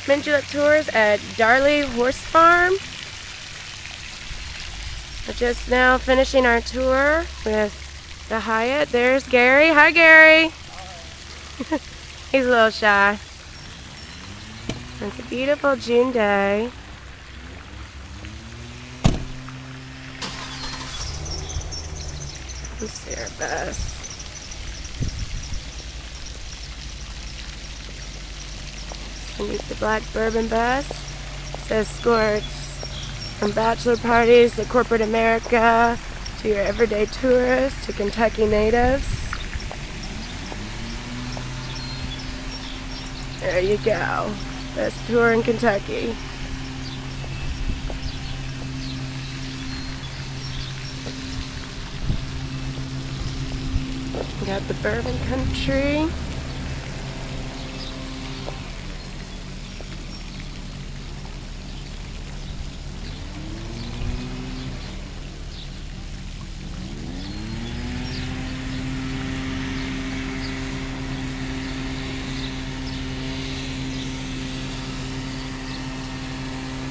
Mint Julep Tours at Darley Horse Farm. We're just now finishing our tour with the Hyatt. There's Gary. Hi, Gary. He's a little shy. It's a beautiful June day. Let's see our bus. Meet the black Bourbon bus. It says escorts from bachelor parties to corporate America to your everyday tourists to Kentucky natives. There you go. Best tour in Kentucky. We got the Bourbon country.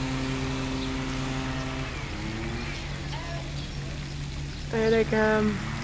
There they come.